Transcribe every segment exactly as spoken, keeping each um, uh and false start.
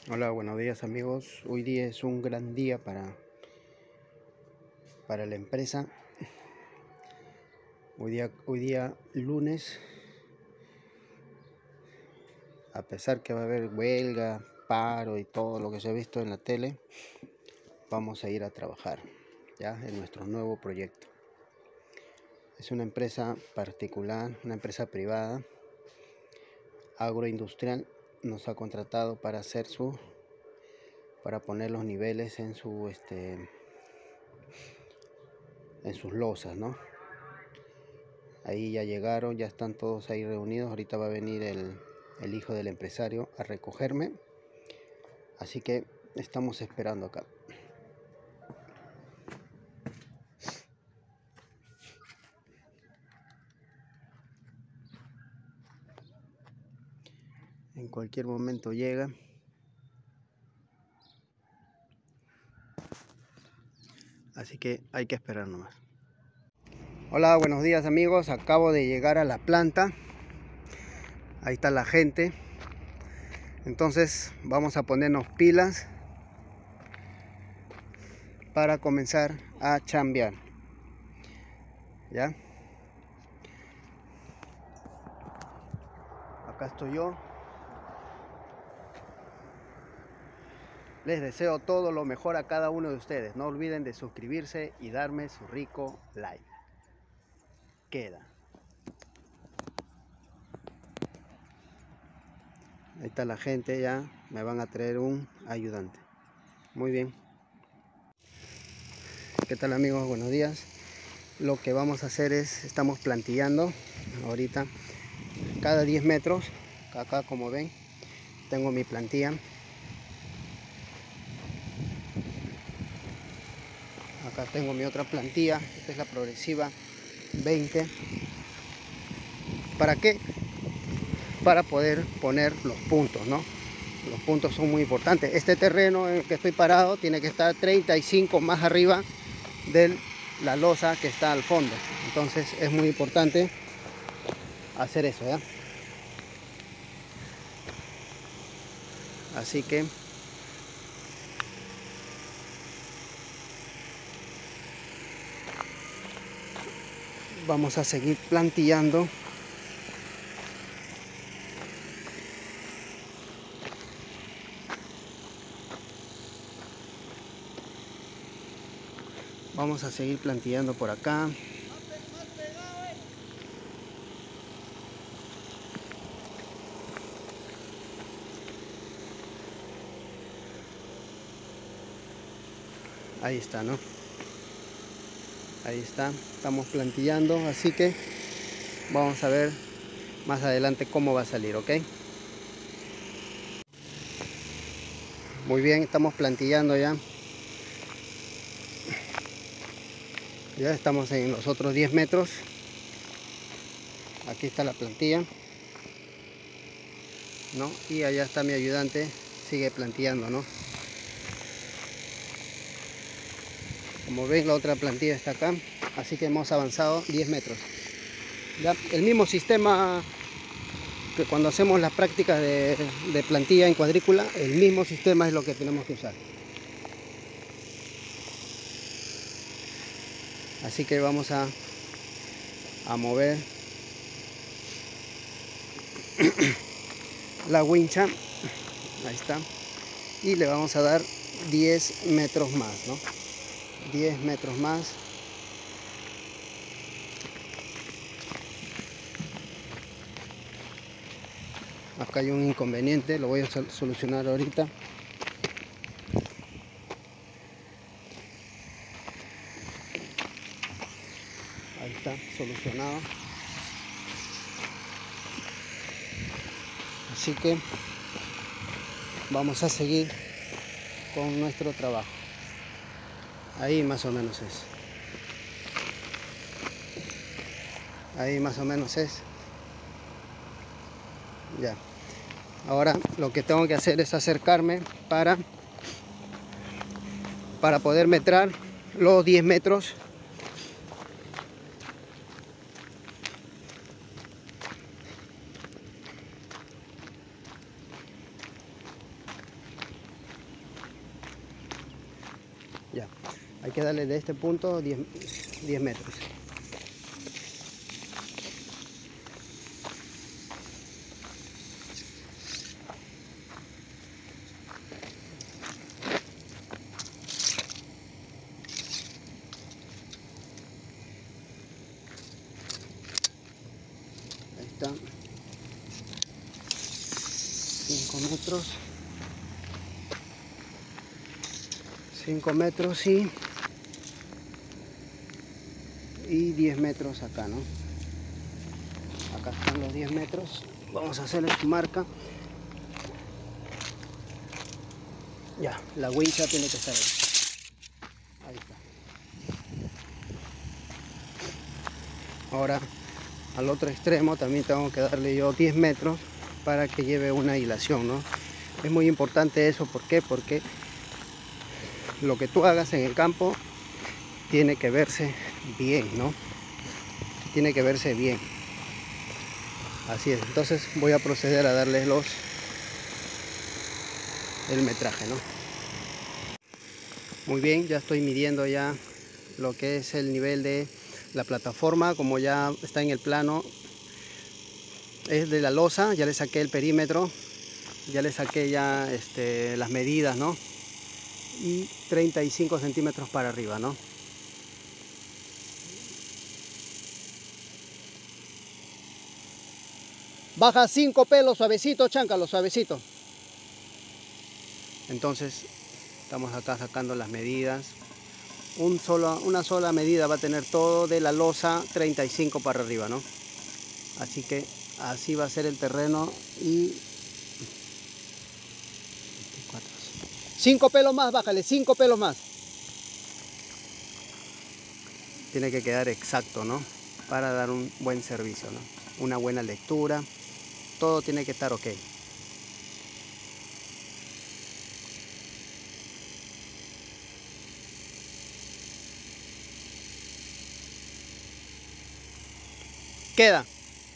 Hola, buenos días amigos. Hoy día es un gran día para, para la empresa. Hoy día, hoy día lunes, a pesar que va a haber huelga, paro y todo lo que se ha visto en la tele, vamos a ir a trabajar ya en nuestro nuevo proyecto. Es una empresa particular, una empresa privada, agroindustrial. Nos ha contratado para hacer su, para poner los niveles en su, este, en sus losas, ¿no? Ahí ya llegaron, ya están todos ahí reunidos. Ahorita va a venir el, el hijo del empresario a recogerme. Así que estamos esperando acá. En cualquier momento llega. Así que hay que esperar nomás. Hola, buenos días amigos. Acabo de llegar a la planta. Ahí está la gente. Entonces vamos a ponernos pilas para comenzar a chambear. ¿Ya? Acá estoy yo. Les deseo todo lo mejor a cada uno de ustedes. No olviden de suscribirse y darme su rico like. Queda. Ahí está la gente ya. Me van a traer un ayudante. Muy bien. ¿Qué tal amigos? Buenos días. Lo que vamos a hacer es, estamos plantillando ahorita cada diez metros. Acá como ven, tengo mi plantilla. Acá tengo mi otra plantilla. Esta es la progresiva veinte. ¿Para qué? Para poder poner los puntos, ¿no? Los puntos son muy importantes. Este terreno en el que estoy parado tiene que estar treinta y cinco más arriba de la losa que está al fondo. Entonces es muy importante hacer eso, ¿ya? Así que vamos a seguir plantillando. Vamos a seguir plantillando por acá. Ahí está, ¿no? Ahí está, estamos plantillando, así que vamos a ver más adelante cómo va a salir, ¿ok? Muy bien, estamos plantillando ya. Ya estamos en los otros diez metros. Aquí está la plantilla, ¿no? Y allá está mi ayudante, sigue plantillando, ¿no? Como ven, la otra plantilla está acá, así que hemos avanzado diez metros. Ya, el mismo sistema que cuando hacemos las prácticas de, de plantilla en cuadrícula, el mismo sistema es lo que tenemos que usar. Así que vamos a, a mover la wincha. Ahí está. Y le vamos a dar diez metros más, ¿no? diez metros más. Acá hay un inconveniente, lo voy a solucionar ahorita. Ahí está, solucionado. Así que vamos a seguir con nuestro trabajo. Ahí más o menos es. Ahí más o menos es. Ya. Ahora lo que tengo que hacer es acercarme para, para poder metrar los diez metros. Hay que darle de este punto diez, diez metros. Ahí está. cinco metros. cinco metros y, y diez metros acá, ¿no? Acá están los diez metros. Vamos a hacerle su marca. Ya, la wincha tiene que estar ahí. Ahí está. Ahora al otro extremo también tengo que darle yo diez metros para que lleve una hilación, ¿no? Es muy importante eso. ¿Por qué? Porque lo que tú hagas en el campo tiene que verse bien, ¿no? Tiene que verse bien. Así es. Entonces voy a proceder a darles los el metraje, ¿no? Muy bien, ya estoy midiendo ya lo que es el nivel de la plataforma. Como ya está en el plano, es de la losa. Ya le saqué el perímetro, ya le saqué ya este, las medidas, ¿no? Y treinta y cinco centímetros para arriba, ¿no? Baja cinco pelos, suavecito, cháncalo, suavecito. Entonces estamos acá sacando las medidas. Un solo, una sola medida va a tener todo de la losa, treinta y cinco para arriba, ¿no? Así que así va a ser el terreno. Y cinco pelos más, bájale, cinco pelos más. Tiene que quedar exacto, ¿no? Para dar un buen servicio, ¿no? Una buena lectura. Todo tiene que estar ok. Queda.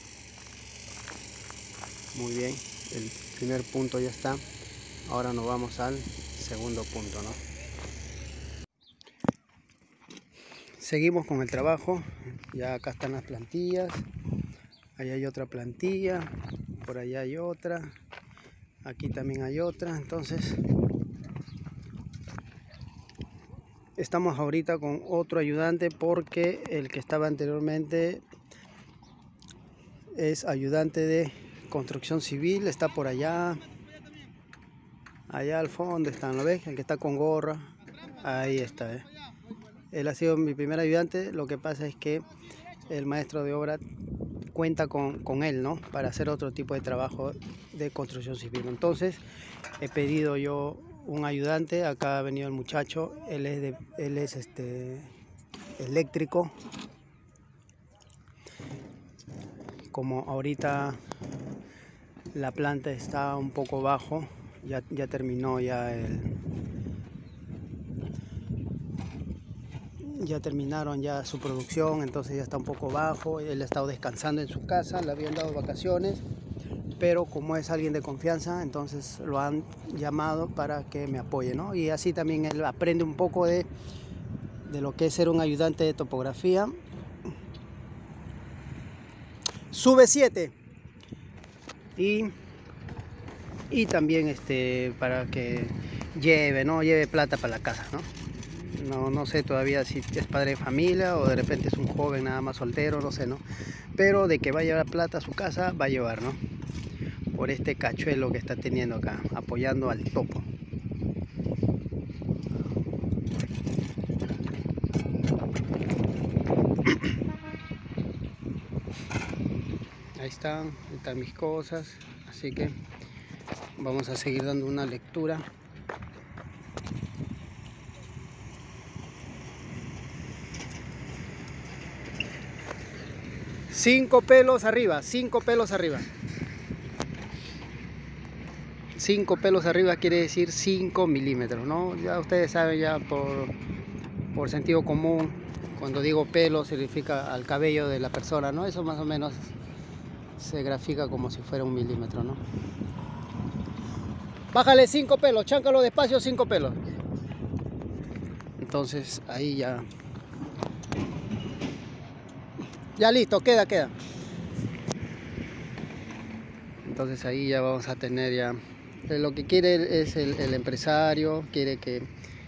Muy bien, el primer punto ya está. Ahora nos vamos al segundo punto, ¿no? Seguimos con el trabajo. Ya acá están las plantillas. Ahí hay otra plantilla. Por allá hay otra. Aquí también hay otra. Entonces estamos ahorita con otro ayudante, porque el que estaba anteriormente es ayudante de construcción civil. Está por allá. Allá al fondo están, ¿lo ves? El que está con gorra. Ahí está, ¿eh? Él ha sido mi primer ayudante. Lo que pasa es que el maestro de obra cuenta con, con él, ¿no? Para hacer otro tipo de trabajo de construcción civil. Entonces he pedido yo un ayudante. Acá ha venido el muchacho. Él es, de, él es este, eléctrico. Como ahorita la planta está un poco bajo, ya, ya terminó ya el... Ya terminaron ya su producción, entonces ya está un poco bajo. Él ha estado descansando en su casa, le habían dado vacaciones, pero como es alguien de confianza, entonces lo han llamado para que me apoye, ¿no? Y así también él aprende un poco de, de lo que es ser un ayudante de topografía. Sube siete. Y, y también este, para que lleve, ¿no? Lleve plata para la casa, ¿no? No, no sé todavía si es padre de familia o de repente es un joven nada más soltero, no sé, ¿no? Pero de que va a llevar plata a su casa, va a llevar, ¿no? Por este cachuelo que está teniendo acá, apoyando al topo. Ahí están, ahí están mis cosas, así que vamos a seguir dando una lectura. Cinco pelos arriba, cinco pelos arriba. Cinco pelos arriba quiere decir cinco milímetros, ¿no? Ya ustedes saben ya por, por sentido común, cuando digo pelo significa al cabello de la persona, ¿no? Eso más o menos se grafica como si fuera un milímetro, ¿no? Bájale cinco pelos, cháncalo despacio, cinco pelos. Entonces ahí ya ya listo, queda, queda. Entonces ahí ya vamos a tener ya lo que quiere es el, el empresario, quiere que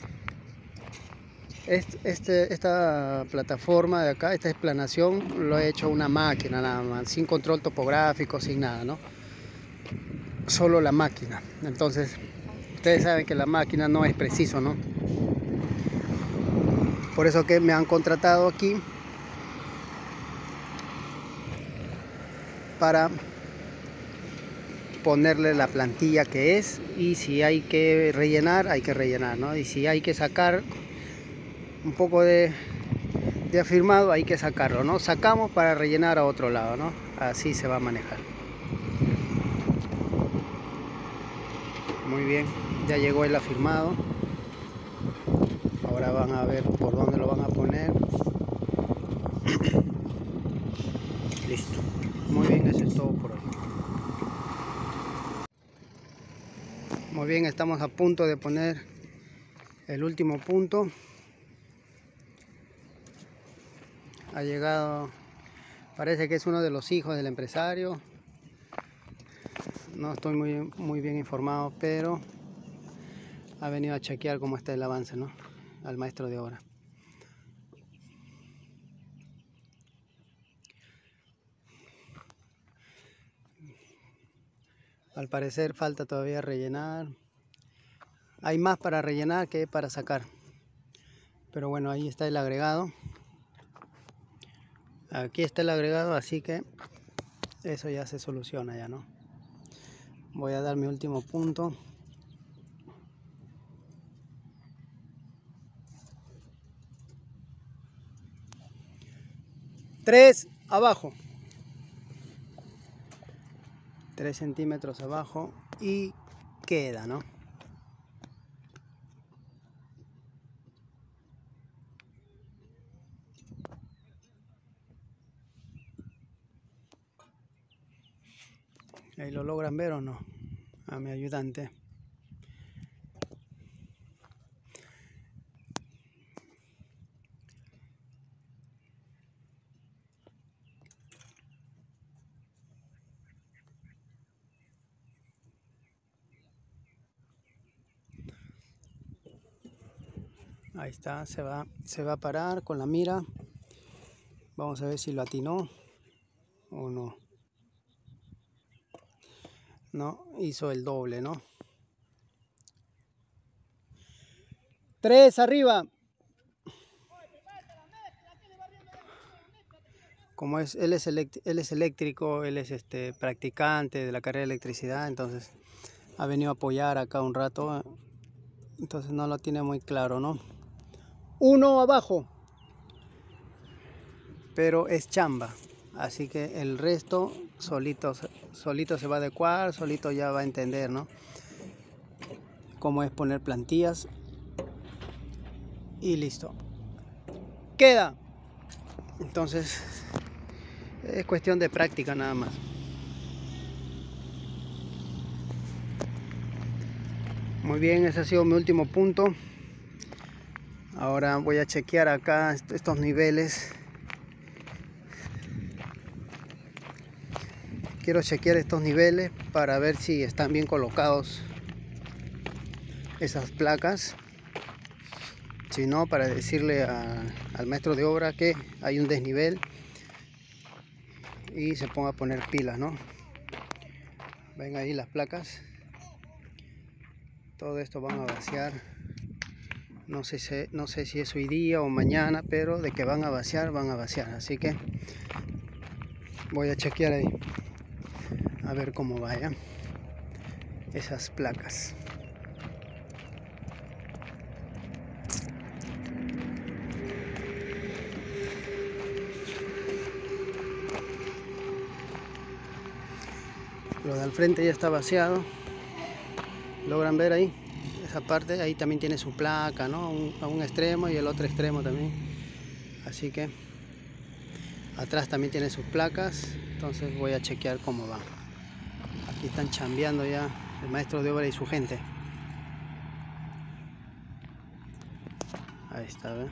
este, esta plataforma de acá, esta explanación, lo ha hecho una máquina nada más, sin control topográfico, sin nada, ¿no? Solo la máquina. Entonces ustedes saben que la máquina no es preciso, ¿no? Por eso que me han contratado aquí para ponerle la plantilla que es, y si hay que rellenar, hay que rellenar, ¿no? Y si hay que sacar un poco de, de afirmado, hay que sacarlo, ¿no? Sacamos para rellenar a otro lado, ¿no? Así se va a manejar. Muy bien, ya llegó el afirmado. Ahora van a ver por dónde lo van a poner. Listo. Muy bien, eso es todo por hoy. Muy bien, estamos a punto de poner el último punto. Ha llegado, parece que es uno de los hijos del empresario. No estoy muy, muy bien informado, pero ha venido a chequear cómo está el avance, ¿no? Al maestro de obra. Al parecer falta todavía rellenar. Hay más para rellenar que para sacar. Pero bueno, ahí está el agregado. Aquí está el agregado, así que eso ya se soluciona ya, ¿no? Voy a dar mi último punto. Tres abajo. Tres centímetros abajo y queda, ¿no? Ahí lo logran ver o no, a mi ayudante. Ahí está, se va, se va a parar con la mira. Vamos a ver si lo atinó o no. No, hizo el doble, ¿no? Tres arriba. Como es, él es, elect, él es eléctrico, él es este practicante de la carrera de electricidad, entonces ha venido a apoyar acá un rato. Entonces no lo tiene muy claro, ¿no? Uno abajo. Pero es chamba, así que el resto solito, solito se va a adecuar, solito ya va a entender, ¿no? Cómo es poner plantillas. Y listo. Queda. Entonces es cuestión de práctica nada más. Muy bien, ese ha sido mi último punto. Ahora voy a chequear acá estos niveles. Quiero chequear estos niveles para ver si están bien colocados esas placas. Si no, para decirle a, al maestro de obra que hay un desnivel y se ponga a poner pilas, ¿no? Ven ahí las placas. Todo esto van a vaciar. No sé, si, no sé si es hoy día o mañana, pero de que van a vaciar, van a vaciar. Así que voy a chequear ahí. A ver cómo vayan esas placas. Lo de al frente ya está vaciado. Logran ver ahí esa parte, ahí también tiene su placa, ¿no? Un, a un extremo y el otro extremo también. Así que atrás también tiene sus placas. Entonces voy a chequear cómo va. Aquí están chambeando ya el maestro de obra y su gente. Ahí está, ¿ve?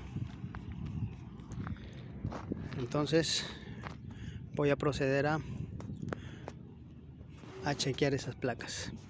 Entonces voy a proceder a, a chequear esas placas.